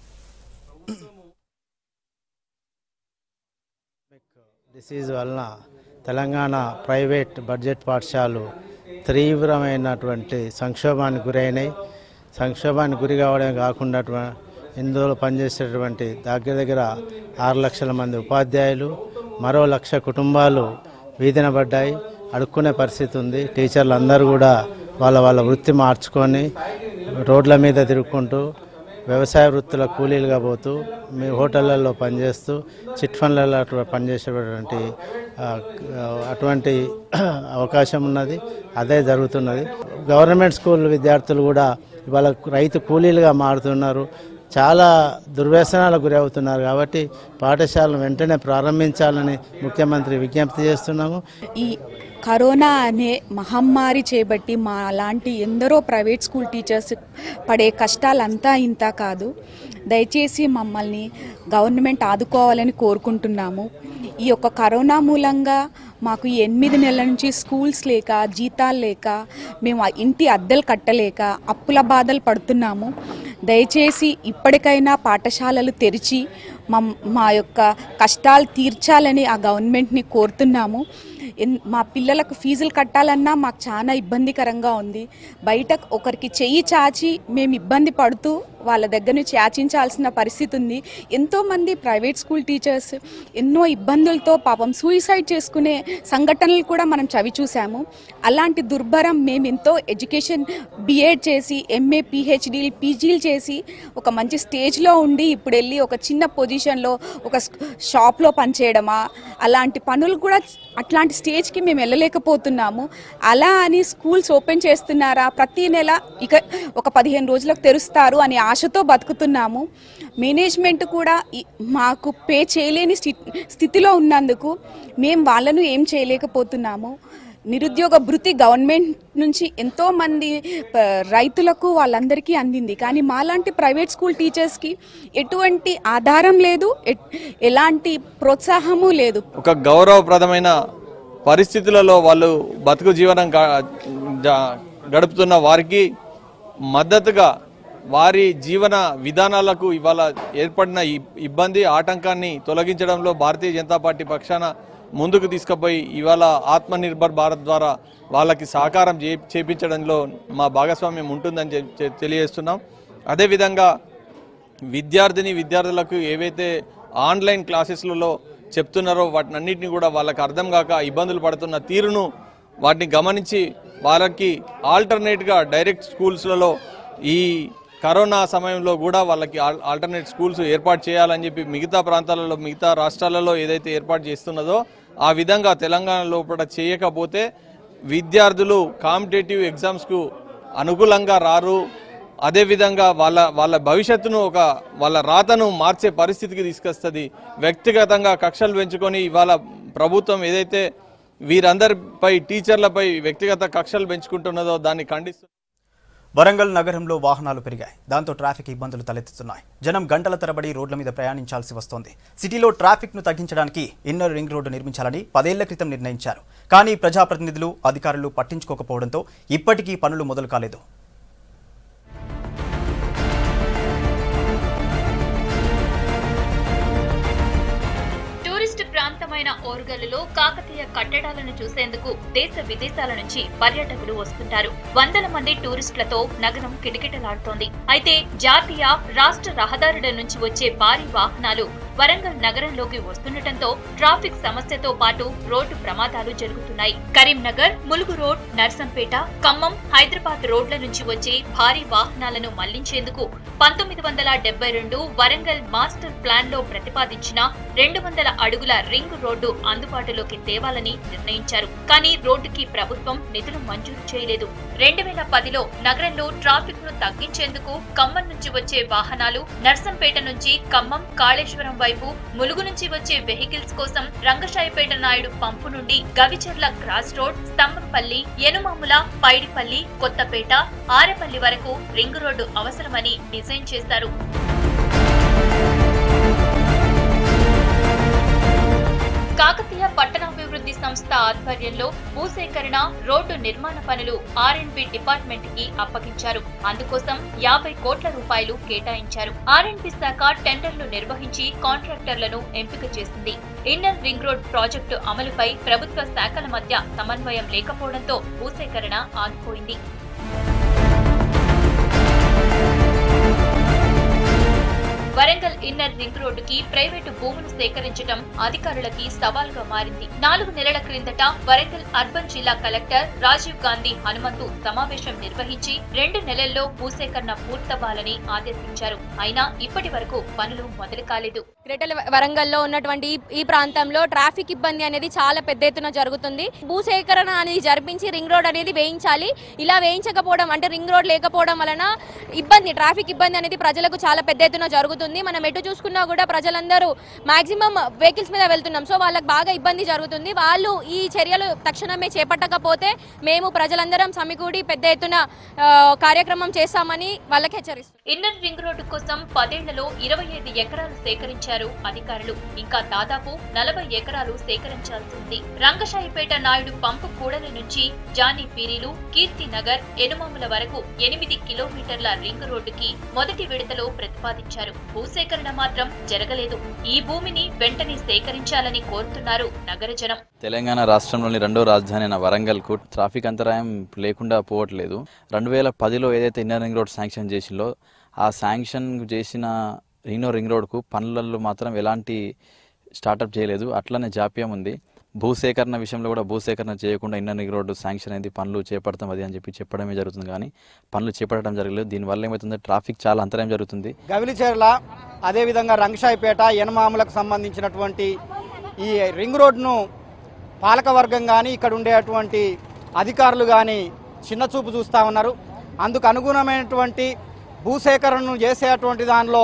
డిసీజ్ వలన తెలంగాణ ప్రైవేట్ బడ్జెట్ పాఠశాలలు తీవ్రమైనటువంటి సంక్షోభానికి గురైనాయి. సంక్షోభానికి గురి కావడమే కాకుండా ఇందులో పనిచేసేటువంటి దగ్గర 6 లక్షల మంది ఉపాధ్యాయులు, మరో 1 లక్ష కుటుంబాలు వీధిన పడ్డాయి. అడుక్కునే పరిస్థితి ఉంది. టీచర్లు అందరూ కూడా వాళ్ళ వృత్తి మార్చుకొని రోడ్ల మీద తిరుగుకుంటూ వ్యవసాయ వృత్తుల కూలీలుగా పోతూ మీ హోటళ్లలో పనిచేస్తూ చిట్ ఫండ్లలో పనిచేసేటువంటి అటువంటి అవకాశం ఉన్నది. అదే జరుగుతున్నది. గవర్నమెంట్ స్కూల్ విద్యార్థులు కూడా ఇవాళ రైతు కూలీలుగా మారుతున్నారు. చాలా దుర్వ్యసనాలకు గురి అవుతున్నారు. కాబట్టి పాఠశాలను వెంటనే ప్రారంభించాలని ముఖ్యమంత్రి విజ్ఞప్తి చేస్తున్నాము. ఈ కరోనా అనే మహమ్మారి చేపట్టి మా లాంటి ఎందరో ప్రైవేట్ స్కూల్ టీచర్స్ పడే కష్టాలంతా ఇంత కాదు. దయచేసి మమ్మల్ని గవర్నమెంట్ ఆదుకోవాలని కోరుకుంటున్నాము. ఈ యొక్క కరోనా మూలంగా మాకు 8 నెలల నుంచి స్కూల్స్ లేక, జీతాలు లేక, మేము ఇంటి అద్దెలు కట్టలేక అప్పుల బాధలు పడుతున్నాము. దయచేసి ఇప్పటికైనా పాఠశాలలు తెరిచి మా యొక్క కష్టాలు తీర్చాలని ఆ గవర్నమెంట్ని కోరుతున్నాము. మా పిల్లలకు ఫీజులు కట్టాలన్నా మాకు చాలా ఇబ్బందికరంగా ఉంది. బయట ఒకరికి చెయ్యి చాచి మేము ఇబ్బంది పడుతూ వాళ్ళ దగ్గర నుంచి యాచించాల్సిన పరిస్థితి ఉంది. ఎంతోమంది ప్రైవేట్ స్కూల్ టీచర్స్ ఎన్నో ఇబ్బందులతో పాపం సూయిసైడ్ చేసుకునే సంఘటనలు కూడా మనం చవి చూసాము. అలాంటి దుర్భరం మేము ఎంతో ఎడ్యుకేషన్ బిఎడ్ చేసి, ఎంఏ, పిహెచ్డీలు, పీజీలు చేసి ఒక మంచి స్టేజ్లో ఉండి ఇప్పుడు వెళ్ళి ఒక చిన్న పొజిషన్లో ఒక షాప్లో పనిచేయడమా, అలాంటి పనులు కూడా అట్లాంటి స్టేజ్కి మేము వెళ్ళలేకపోతున్నాము. అలా అని స్కూల్స్ ఓపెన్ చేస్తున్నారా, ప్రతి నెల ఇక ఒక 15 రోజులకు తెరుస్తారు అనే ఆశతో బతుకుతున్నాము. మేనేజ్మెంట్ కూడా మాకు పే చేయలేని స్థితిలో ఉన్నందుకు మేము వాళ్ళను ఏం చేయలేకపోతున్నాము. నిరుద్యోగ భృతి గవర్నమెంట్ నుంచి ఎంతోమంది రైతులకు వాళ్ళందరికీ అందింది. కానీ మాలాంటి ప్రైవేట్ స్కూల్ టీచర్స్కి ఎటువంటి ఆధారం లేదు, ఎలాంటి ప్రోత్సాహము లేదు. ఒక గౌరవప్రదమైన పరిస్థితులలో వాళ్ళు బతుకు జీవనం గడుపుతున్న వారికి మద్దతుగా వారి జీవన విధానాలకు ఇవాళ ఏర్పడిన ఇబ్బంది, ఆటంకాన్ని తొలగించడంలో భారతీయ జనతా పార్టీ పక్షాన ముందుకు తీసుకుపోయి ఇవాళ ఆత్మనిర్భర్ భారత్ ద్వారా వాళ్ళకి సహకారం చేపించడంలో మా భాగస్వామ్యం ఉంటుందని తెలియజేస్తున్నాం. అదేవిధంగా విద్యార్థులకు ఏవైతే ఆన్లైన్ క్లాసెస్లలో చెప్తున్నారో వాటినన్నింటినీ కూడా వాళ్ళకి అర్థం కాక ఇబ్బందులు పడుతున్న తీరును వాటిని గమనించి వాళ్ళకి ఆల్టర్నేట్గా డైరెక్ట్ స్కూల్స్లలో ఈ కరోనా సమయంలో కూడా వాళ్ళకి ఆల్టర్నేట్ స్కూల్స్ ఏర్పాటు చేయాలని చెప్పి మిగతా ప్రాంతాలలో, మిగతా రాష్ట్రాలలో ఏదైతే ఏర్పాటు చేస్తున్నదో ఆ విధంగా తెలంగాణ లోపల చేయకపోతే విద్యార్థులు కాంపిటేటివ్ ఎగ్జామ్స్కు అనుకూలంగా రారు. అదేవిధంగా వాళ్ళ భవిష్యత్తును వాళ్ళ రాతను మార్చే పరిస్థితికి తీసుకొస్తుంది. వ్యక్తిగతంగా కక్షలు పెంచుకొని ఇవాళ ప్రభుత్వం ఏదైతే వీరందరిపై టీచర్లపై వ్యక్తిగత కక్షలు పెంచుకుంటున్నదో దాన్ని ఖండిస్తూ వరంగల్ నగరంలో వాహనాలు పెరిగాయి. దాంతో ట్రాఫిక్ ఇబ్బందులు తలెత్తుతున్నాయి. జనం గంటల తరబడి రోడ్ల మీద ప్రయాణించాల్సి వస్తోంది. సిటీలో ట్రాఫిక్ ను తగ్గించడానికి ఇన్నర్ రింగ్ రోడ్డు నిర్మించాలని 10 ఏళ్ల క్రితం నిర్ణయించారు. కానీ ప్రజాప్రతినిధులు, అధికారులు పట్టించుకోకపోవడంతో ఇప్పటికీ పనులు మొదలు కాలేదు. ప్రాంతమైన ఓర్గల్లులో కాకతీయ కట్టడాలను చూసేందుకు దేశ విదేశాల నుంచి పర్యాటకులు వస్తుంటారు. వందల మంది టూరిస్టులతో నగరం కిటకిటలాడుతోంది. అయితే జాతీయ, రాష్ట్ర రహదారుల నుంచి వచ్చే భారీ వాహనాలు వరంగల్ నగరంలోకి వస్తుండటంతో ట్రాఫిక్ సమస్యతో పాటు రోడ్డు ప్రమాదాలు జరుగుతున్నాయి. కరీంనగర్, ములుగు రోడ్, నర్సంపేట, ఖమ్మం, హైదరాబాద్ రోడ్ల నుంచి వచ్చే భారీ వాహనాలను మళ్లించేందుకు 1972 వరంగల్ మాస్టర్ ప్లాన్ లో ప్రతిపాదించిన 200 అడుగుల రింగ్ రోడ్డు అందుబాటులోకి తేవాలి ఇవ్వాలని నిర్ణయించారు. కానీ రోడ్డుకి ప్రభుత్వం నిధులు మంజూరు చేయలేదు. 2010లో నగరంలో ట్రాఫిక్ ను తగ్గించేందుకు ఖమ్మం నుంచి వచ్చే వాహనాలు, నర్సంపేట నుంచి ఖమ్మం, కాళేశ్వరం వైపు, ములుగు నుంచి వచ్చే వెహికల్స్ కోసం రంగశాయిపేట నాయుడు పంపు నుండి గవిచర్ల క్రాస్ రోడ్, స్తంభంపల్లి, యనుమాముల, పైడిపల్లి, కొత్తపేట, ఆరేపల్లి వరకు రింగ్ రోడ్డు అవసరమని డిజైన్ చేశారు. కాకతీయ పట్టణాభివృద్ధి సంస్థ ఆధ్వర్యంలో భూసేకరణ, రోడ్డు నిర్మాణ పనులు ఆర్ఎండ్బి డిపార్ట్మెంట్ కి అప్పగించారు. అందుకోసం 50 కోట్ల రూపాయలు కేటాయించారు. ఆర్ఎండ్బి శాఖ టెండర్లు నిర్వహించి కాంట్రాక్టర్లను ఎంపిక చేసింది. ఇన్నర్ రింగ్ రోడ్ ప్రాజెక్టు అమలుపై ప్రభుత్వ శాఖల మధ్య సమన్వయం లేకపోవడంతో భూసేకరణ ఆగిపోయింది. వరంగల్ ఇన్నర్ రింగ్ రోడ్డుకి ప్రైవేటు భూములు సేకరించడం అధికారులకి సవాల్గా మారింది. 4 నెలల క్రిందట వరంగల్ అర్బన్ జిల్లా కలెక్టర్ రాజీవ్ గాంధీ హనుమంతు సమావేశం నిర్వహించి 2 నెలల్లో భూసేకరణ పూర్తవ్వాలని ఆదేశించారు. అయినా ఇప్పటి వరకు పనులు మొదలు కాలేదు. గ్రేటర్ వరంగల్లో ఉన్నటువంటి ఈ ప్రాంతంలో ట్రాఫిక్ ఇబ్బంది అనేది చాలా పెద్ద ఎత్తున జరుగుతుంది. భూసేకరణ అనేది జరిపించి రింగ్ రోడ్ అనేది వేయించాలి. ఇలా వేయించకపోవడం అంటే రింగ్ రోడ్ లేకపోవడం వలన ట్రాఫిక్ ఇబ్బంది అనేది ప్రజలకు చాలా పెద్ద ఎత్తున జరుగుతుంది. మనం ఎటు చూసుకున్నా కూడా ప్రజలందరూ మాక్సిమం వెహికల్స్ మీద వెళ్తున్నాం. సో వాళ్ళకి బాగా ఇబ్బంది జరుగుతుంది. వాళ్ళు ఈ చర్యలు తక్షణమే చేపట్టకపోతే మేము ప్రజలందరం సమకూడి పెద్ద ఎత్తున కార్యక్రమం చేస్తామని వాళ్ళకి హెచ్చరిస్తున్నాం. ఇన్నర్ రింగ్ రోడ్డు కోసం 10 ఏళ్లలో 25 ఎకరాలు సేకరించారు అధికారులు. ఇంకా దాదాపు 40 ఎకరాలు సేకరించాల్సి ఉంది. రంగశాయిపేట నాయుడు పంపు కూడలి నుంచి జానీ పీరీలు, కీర్తి నగర్, ఎనుమాముల వరకు 8 కిలోమీటర్ల రింగ్ రోడ్డుకి మొదటి విడతలో ప్రతిపాదించారు. భూసేకరణ మాత్రం జరగలేదు. ఈ భూమిని వెంటనే సేకరించాలని కోరుతున్నారు నగర జనం. తెలంగాణ రాష్ట్రంలోని రెండో రాజధాని అయిన వరంగల్కు ట్రాఫిక్ అంతరాయం లేకుండా పోవట్లేదు. 2010లో ఏదైతే ఇన్నర్ రింగ్ రోడ్ శాంక్షన్ చేసిందో ఆ శాంక్షన్ చేసిన రింగ్ రోడ్కు పనులలో మాత్రం ఎలాంటి స్టార్టప్ చేయలేదు. అట్లనే జాప్యం ఉంది. భూసేకరణ విషయంలో కూడా భూసేకరణ చేయకుండా ఇన్నర్ రింగ్ రోడ్డు శాంక్షన్ అయింది, పనులు చేపడతాం అది అని చెప్పి చెప్పడమే జరుగుతుంది. కానీ పనులు చేపట్టడం జరగలేదు. దీనివల్ల ఏమవుతుంది, ట్రాఫిక్ చాలా అంతరాయం జరుగుతుంది. గవిలిచెర్ల అదేవిధంగా రంగశాయిపేట, యనమాములకు సంబంధించినటువంటి ఈ రింగ్ రోడ్ను పాలకవర్గం కానీ ఇక్కడ ఉండేటువంటి అధికారులు కానీ చిన్న చూపు చూస్తూ ఉన్నారు. అందుకు అనుగుణమైనటువంటి భూసేకరణను చేసేటువంటి దానిలో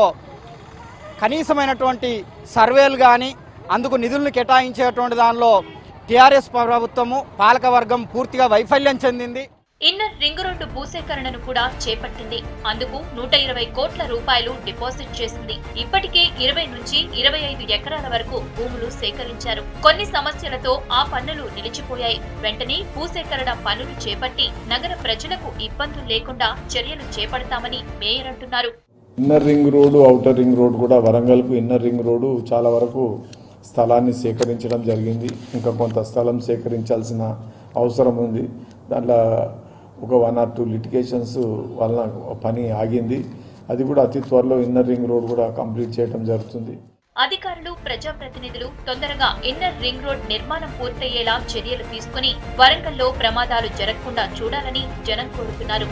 కనీసమైనటువంటి సర్వేలు కానీ అందుకు నిధులను కేటాయించేటువంటి దానిలో టీఆర్ఎస్ ప్రభుత్వము పాలకవర్గం పూర్తిగా వైఫల్యం చెందింది. ఇన్నర్ రింగ్ రోడ్డు భూసేకరణను కూడా చేపట్టింది. అందుకు 120 కోట్ల రూపాయలు డిపాజిట్ చేసింది. ఇప్పటికే 20 నుంచి 25 ఎకరాల వరకు భూములు సేకరించారు. కొన్ని సమస్యలతో ఆ పనులు నిలిచిపోయాయి. వెంటనే భూసేకరణ పనులు చేపట్టి నగర ప్రజలకు ఇబ్బందులు లేకుండా చర్యలు చేపడతామని మేయర్ అంటున్నారు. Inner ring road, outer ring road కూడా వరంగల్కు ఇన్నర్ రింగ్ రోడ్డు చాలా వరకు స్థలాన్ని సేకరించడం జరిగింది. ఇంకా కొంత స్థలం సేకరించాల్సిన అవసరం ఉంది. దాంట్లో ఒక 1 or 2 లిటిగేషన్స్ వలన పని ఆగింది. అది కూడా అతి త్వరలో ఇన్నర్ రింగ్ రోడ్ కూడా కంప్లీట్ చేయడం జరుగుతుంది. అధికారులు, ప్రజాప్రతినిధులు తొందరగా ఇన్నర్ రింగ్ రోడ్ నిర్మాణం పూర్తయ్యేలా చర్యలు తీసుకుని వరంగల్లో ప్రమాదాలు జరగకుండా చూడాలని జనం కోరుతున్నారు.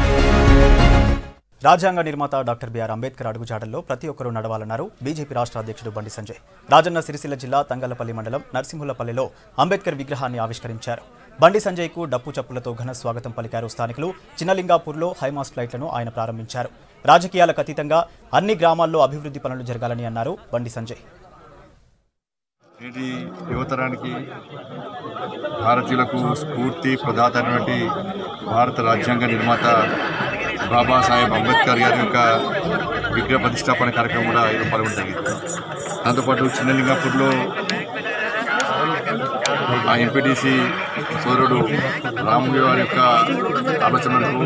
రాజ్యాంగ నిర్మాత డాక్టర్ బిఆర్ అంబేద్కర్ అడుగుజాడల్లో ప్రతి ఒక్కరూ నడవాలన్నారు బీజేపీ రాష్ట్ర అధ్యక్షుడు బండి సంజయ్. రాజన్న సిరిసిల్ల జిల్లా తంగళ్లపల్లి మండలం నర్సింహులపల్లిలో అంబేద్కర్ విగ్రహాన్ని ఆవిష్కరించారు. బండి సంజయ్కు డప్పు చప్పులతో ఘన స్వాగతం పలికారు స్థానికులు. చిన్నలింగాపూర్లో హైమాస్ ఫ్లైట్లను ఆయన ప్రారంభించారు. రాజకీయాలకు అతీతంగా అన్ని గ్రామాల్లో అభివృద్ధి పనులు జరగాలని అన్నారు బండి సంజయ్. నేటి యువతరానికి భారతీయులకు స్ఫూర్తి ప్రదాత అయినటువంటి భారత రాజ్యాంగ నిర్మాత బాబాసాహెబ్ అంబేద్కర్ గారి యొక్క విగ్రహ ప్రతిష్టాపన కార్యక్రమం కూడా ఈరోజు పాల్గొనడం జరిగింది. దాంతోపాటు చిన్నలింగాపూర్లో ఆ ఎంపీటీసీ సోదరుడు రాముడి వారి యొక్క ఆలోచనలకు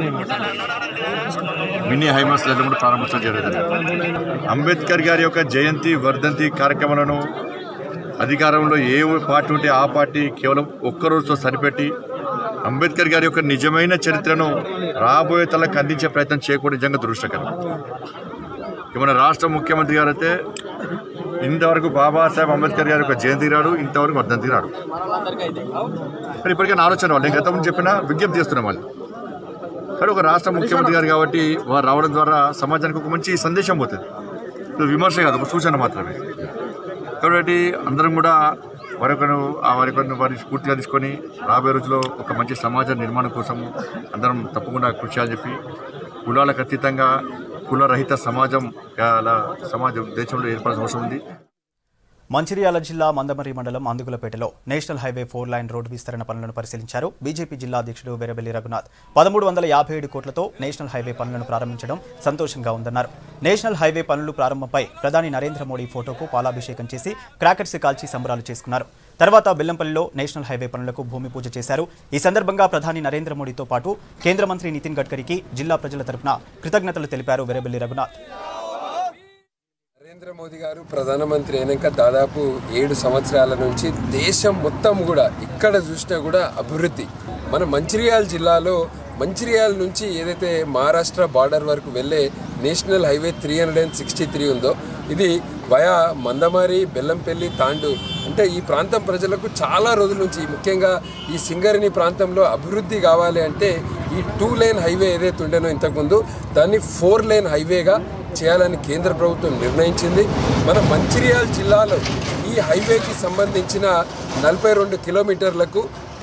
మినీ హైమాస్ లైన్ కూడా ప్రారంభించడం జరిగింది. అంబేద్కర్ గారి యొక్క జయంతి, వర్ధంతి కార్యక్రమాలను అధికారంలో ఏ పార్టీ ఉంటే ఆ పార్టీ కేవలం ఒక్కరోజుతో సరిపెట్టి అంబేద్కర్ గారి యొక్క నిజమైన చరిత్రను రాబోయే తలకు అందించే ప్రయత్నం చేయకూడదు. నిజంగా దురదృష్టకరం. మన రాష్ట్ర ముఖ్యమంత్రి గారు అయితే ఇంతవరకు బాబాసాహెబ్ అంబేద్కర్ గారి యొక్క జయంతి రాడు, ఇంతవరకు వర్ధంతి రాడు. కానీ ఇప్పటికైనా ఆలోచన వాళ్ళు గతంలో చెప్పినా విజ్ఞప్తి చేస్తున్నాం వాళ్ళు. కానీ ఒక రాష్ట్ర ముఖ్యమంత్రి గారు కాబట్టి వారు రావడం ద్వారా సమాజానికి ఒక మంచి సందేశం పోతుంది. విమర్శ కాదు, ఒక సూచన మాత్రమే. కాబట్టి అందరం కూడా వారిని స్ఫూర్తిగా తీసుకొని రాబోయే రోజుల్లో ఒక మంచి సమాజ నిర్మాణం కోసం అందరం తప్పకుండా కృషి చేయాలని చెప్పి కులాలకు అతీతంగా కులరహిత సమాజం దేశంలో ఏర్పడాల్సిన అవసరం ఉంది. మంచిర్యాల జిల్లా మందమర్రి మండలం అందుగులపేటలో నేషనల్ హైవే 4 లైన్ రోడ్డు విస్తరణ పనులను పరిశీలించారు బీజేపీ జిల్లా అధ్యక్షుడు వెరబెల్లి రఘునాథ్. 1357 కోట్లతో నేషనల్ హైవే పనులను ప్రారంభించడం సంతోషంగా ఉందన్నారు. నేషనల్ హైవే పనులు ప్రారంభంపై ప్రధాని నరేంద్ర మోడీ ఫోటోకు పాలాభిషేకం చేసి క్రాకర్స్ కాల్చి సంబరాలు చేసుకున్నారు. తర్వాత బెల్లంపల్లిలో నేషనల్ హైవే పనులకు భూమి పూజ చేశారు. ఈ సందర్భంగా ప్రధాని నరేంద్ర మోడీతో పాటు కేంద్ర మంత్రి నితిన్ గడ్కరీకి జిల్లా ప్రజల తరపున కృతజ్ఞతలు తెలిపారు వెరబెల్లి రఘునాథ్. నరేంద్ర మోదీ గారు ప్రధానమంత్రి అయినాక దాదాపు 7 సంవత్సరాల నుంచి దేశం మొత్తం కూడా ఇక్కడ చూసినా కూడా అభివృద్ధి. మన మంచిర్యాల జిల్లాలో మంచిర్యాల నుంచి ఏదైతే మహారాష్ట్ర బార్డర్ వరకు వెళ్ళే నేషనల్ హైవే 363 ఉందో ఇది వయా మందమరి, బెల్లంపల్లి, తాండూర్ అంటే ఈ ప్రాంతం ప్రజలకు చాలా రోజుల నుంచి ముఖ్యంగా ఈ సింగరేణి ప్రాంతంలో అభివృద్ధి కావాలి అంటే ఈ 2 లేన్ హైవే ఏదైతే ఉండేనో ఇంతకుముందు దాన్ని 4 లేన్ హైవేగా చేయాలని కేంద్ర ప్రభుత్వం నిర్ణయించింది. మన మంచిర్యాల జిల్లాలో ఈ హైవేకి సంబంధించిన 42 కిలోమీటర్లకు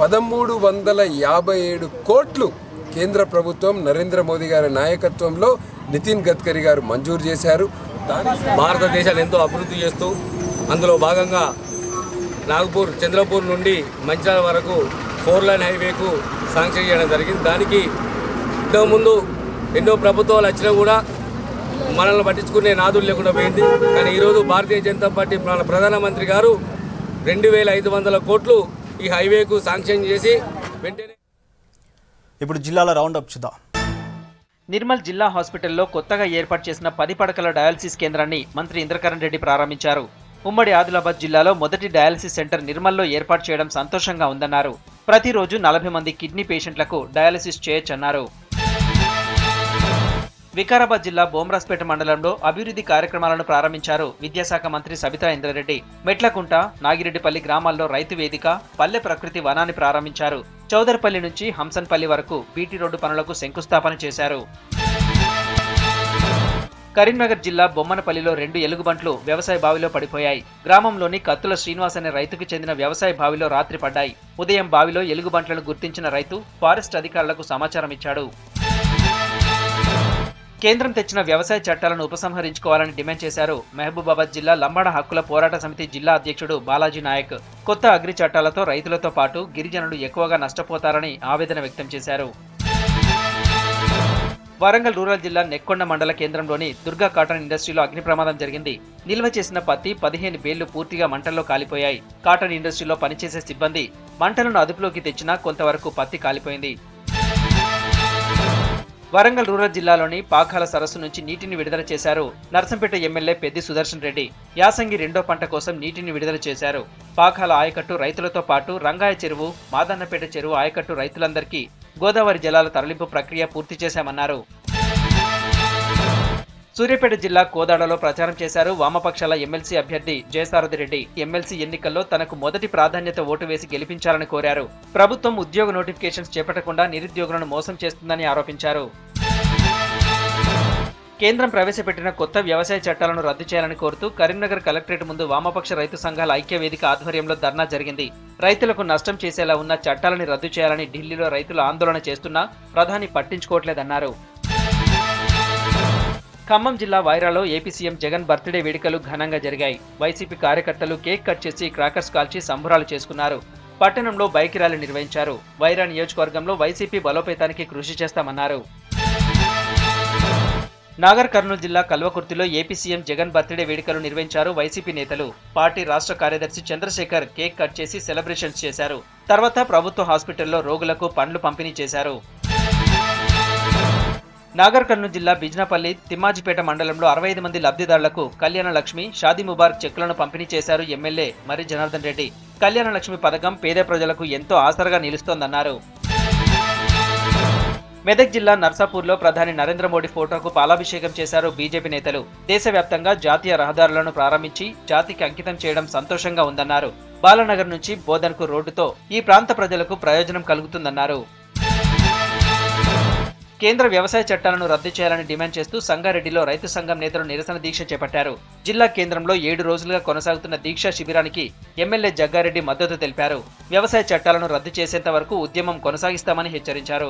1357 కోట్లు కేంద్ర ప్రభుత్వం నరేంద్ర మోదీ గారి నాయకత్వంలో నితిన్ గడ్కరీ గారు మంజూరు చేశారు. భారతదేశాన్ని ఎంతో అభివృద్ధి చేస్తూ అందులో భాగంగా నాగపూర్, చంద్రపూర్ నుండి మంచిర్యాల వరకు 4 లైన్ హైవేకు శాంక్షన్ చేయడం జరిగింది. దానికి ఇంతకుముందు ఎన్నో ప్రభుత్వాలు వచ్చినా కూడా మనల్ని పట్టించుకునే నాదులు లేకుండా పోయింది. కానీ ఈరోజు భారతీయ జనతా పార్టీ ప్రధానమంత్రి గారు 2500 కోట్లు ఈ హైవేకు శాంక్షన్ చేసి వెంటనే. ఇప్పుడు జిల్లాల రౌండ్ అప్ చూద్దాం. నిర్మల్ జిల్లా హాస్పిటల్లో కొత్తగా ఏర్పాటు చేసిన 10 పడకల డయాలసిస్ కేంద్రాన్ని మంత్రి ఇంద్రకరణ్ రెడ్డి ప్రారంభించారు. ఉమ్మడి ఆదిలాబాద్ జిల్లాలో మొదటి డయాలసిస్ సెంటర్ నిర్మల్లో ఏర్పాటు చేయడం సంతోషంగా ఉందన్నారు. ప్రతిరోజు 40 మంది కిడ్నీ పేషెంట్లకు డయాలసిస్ చేయొచ్చన్నారు. వికారాబాద్ జిల్లా బోమ్రాస్పేట మండలంలో అభివృద్ధి కార్యక్రమాలను ప్రారంభించారు విద్యాశాఖ మంత్రి సబితా ఇంద్రారెడ్డి. మెట్లకుంట, నాగిరెడ్డిపల్లి గ్రామాల్లో రైతు వేదిక, పల్లె ప్రకృతి వనాన్ని ప్రారంభించారు. చౌదర్పల్లి నుంచి హంసన్పల్లి వరకు బీటీ రోడ్డు పనులకు శంకుస్థాపన చేశారు. కరీంనగర్ జిల్లా బొమ్మనపల్లిలో 2 ఎలుగుబంట్లు వ్యవసాయ బావిలో పడిపోయాయి. గ్రామంలోని కత్తుల శ్రీనివాస్ అనే రైతుకు చెందిన వ్యవసాయ బావిలో రాత్రి పడ్డాయి. ఉదయం బావిలో ఎలుగుబంట్లను గుర్తించిన రైతు ఫారెస్ట్ అధికారులకు సమాచారం ఇచ్చాడు. కేంద్రం తెచ్చిన వ్యవసాయ చట్టాలను ఉపసంహరించుకోవాలని డిమాండ్ చేశారు మహబూబాబాద్ జిల్లా లంబాడ హక్కుల పోరాట సమితి జిల్లా అధ్యక్షుడు బాలాజీ నాయక్. కొత్త అగ్రి చట్టాలతో రైతులతో పాటు గిరిజనులు ఎక్కువగా నష్టపోతారని ఆవేదన వ్యక్తం చేశారు. వరంగల్ రూరల్ జిల్లా నెక్కొండ మండల కేంద్రంలోని దుర్గా కాటన్ ఇండస్ట్రీలో అగ్ని ప్రమాదం జరిగింది. నిల్వ చేసిన పత్తి 15 బేళ్లు పూర్తిగా మంటల్లో కాలిపోయాయి. కాటన్ ఇండస్ట్రీలో పనిచేసే సిబ్బంది మంటలను అదుపులోకి తెచ్చినా కొంతవరకు పత్తి కాలిపోయింది. వరంగల్ రూరల్ జిల్లాలోని పాఖాల సరస్సు నుంచి నీటిని విడుదల చేశారు నర్సంపేట ఎమ్మెల్యే పెద్ది సుదర్శన్ రెడ్డి. యాసంగి 2వ పంట కోసం నీటిని విడుదల చేశారు. పాఖాల ఆయకట్టు రైతులతో పాటు రంగాయ చెరువు, మాదన్నపేట చెరువు ఆయకట్టు రైతులందరికీ గోదావరి జలాల తరలింపు ప్రక్రియ పూర్తి చేశామన్నారు. సూర్యాపేట జిల్లా కోదాడలో ప్రచారం చేశారు వామపక్షాల ఎమ్మెల్సీ అభ్యర్థి జయసారథి రెడ్డి. ఎమ్మెల్సీ ఎన్నికల్లో తనకు మొదటి ప్రాధాన్యత ఓటు వేసి గెలిపించాలని కోరారు. ప్రభుత్వం ఉద్యోగ నోటిఫికేషన్స్ చేపట్టకుండా నిరుద్యోగులను మోసం చేస్తుందని ఆరోపించారు. కేంద్రం ప్రవేశపెట్టిన కొత్త వ్యవసాయ చట్టాలను రద్దు చేయాలని కోరుతూ కరీంనగర్ కలెక్టరేట్ ముందు వామపక్ష రైతు సంఘాల ఐక్య వేదిక ఆధ్వర్యంలో ధర్నా జరిగింది. రైతులకు నష్టం చేసేలా ఉన్న చట్టాలని రద్దు చేయాలని ఢిల్లీలో రైతులు ఆందోళన చేస్తున్నా ప్రధాని పట్టించుకోవట్లేదన్నారు. ఖమ్మం జిల్లా వైరాలో ఏపీ సీఎం జగన్ బర్త్డే వేడుకలు ఘనంగా జరిగాయి. వైసీపీ కార్యకర్తలు కేక్ కట్ చేసి క్రాకర్స్ కాల్చి సంబరాలు చేసుకున్నారు. పట్టణంలో బైక్ ర్యాలీ నిర్వహించారు. వైరా నియోజకవర్గంలో వైసీపీ బలోపేతానికి కృషి చేస్తామన్నారు. నాగర్ కర్నూలు జిల్లా కల్వకుర్తిలో ఏపీ సీఎం జగన్ బర్త్డే వేడుకలు నిర్వహించారు వైసీపీ నేతలు. పార్టీ రాష్ట్ర కార్యదర్శి చంద్రశేఖర్ కేక్ కట్ చేసి సెలబ్రేషన్స్ చేశారు. తర్వాత ప్రభుత్వ హాస్పిటల్లో రోగులకు పండ్లు పంపిణీ చేశారు. నాగర్ కర్నూలు జిల్లా బిజ్నపల్లి తిమ్మాజిపేట మండలంలో 65 మంది లబ్ధిదారులకు కళ్యాణ లక్ష్మి, షాదీ ముబారక్ చెక్కులను పంపిణీ చేశారు ఎమ్మెల్యే మరి జనార్దన్ రెడ్డి. కళ్యాణ లక్ష్మి పథకం పేద ప్రజలకు ఎంతో ఆసరగా నిలుస్తోందన్నారు. మెదక్ జిల్లా నర్సాపూర్లో ప్రధాని నరేంద్ర మోడీ ఫోటోకు పాలాభిషేకం చేశారు బీజేపీ నేతలు. దేశవ్యాప్తంగా జాతీయ రహదారులను ప్రారంభించి జాతికి అంకితం చేయడం సంతోషంగా ఉందన్నారు. బాలానగర్ నుంచి బోధన్కు రోడ్డుతో ఈ ప్రాంత ప్రజలకు ప్రయోజనం కలుగుతుందన్నారు. కేంద్ర వ్యవసాయ చట్టాలను రద్దు చేయాలని డిమాండ్ చేస్తూ సంగారెడ్డిలో రైతు సంఘం నేతలు నిరసన దీక్ష చేపట్టారు. జిల్లా కేంద్రంలో 7 రోజులుగా కొనసాగుతున్న దీక్షా శిబిరానికి ఎమ్మెల్యే జగ్గారెడ్డి మద్దతు తెలిపారు. వ్యవసాయ చట్టాలను రద్దు చేసేంత వరకు ఉద్యమం కొనసాగిస్తామని హెచ్చరించారు.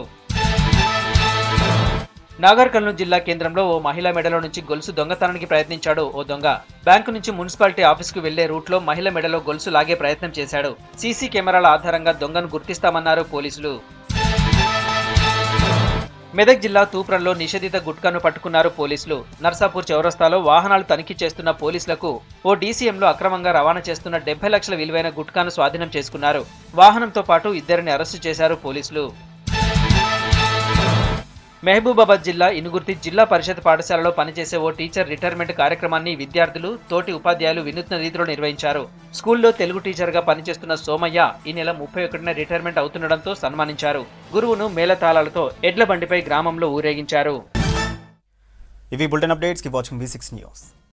నాగర్ కర్నూలు జిల్లా కేంద్రంలో ఓ మహిళ మెడలో నుంచి గొలుసు దొంగతనానికి ప్రయత్నించాడు ఓ దొంగ. బ్యాంకు నుంచి మున్సిపాలిటీ ఆఫీసుకు వెళ్లే రూట్లో మహిళ మెడలో గొలుసు లాగే ప్రయత్నం చేశాడు. సీసీ కెమెరాల ఆధారంగా దొంగను గుర్తిస్తామన్నారు పోలీసులు. మెదక్ జిల్లా తూప్రంలో నిషేధిత గుట్కాను పట్టుకున్నారు పోలీసులు. నర్సాపూర్ చౌరస్తాలో వాహనాలు తనిఖీ చేస్తున్న పోలీసులకు ఓ డీసీఎంలో అక్రమంగా రవాణా చేస్తున్న 70 లక్షల విలువైన గుట్కాను స్వాధీనం చేసుకున్నారు. వాహనంతో పాటు 2 అరెస్టు చేశారు పోలీసులు. మహబూబాబాద్ జిల్లా ఇనుగుర్తి జిల్లా పరిషత్ పాఠశాలలో పనిచేసే ఓ టీచర్ రిటైర్మెంట్ కార్యక్రమాన్ని విద్యార్థులు, తోటి ఉపాధ్యాయులు వినూత్న రీతిలో నిర్వహించారు. స్కూల్లో తెలుగు టీచర్గా పనిచేస్తున్న సోమయ్య ఈ నెల 31న రిటైర్మెంట్ అవుతుండటంతో సన్మానించారు. గురువును మేళతాళాలతో ఎడ్ల బండిపై గ్రామంలో ఊరేగించారు. ఇవి bulletin updates. Keep watching V6 news.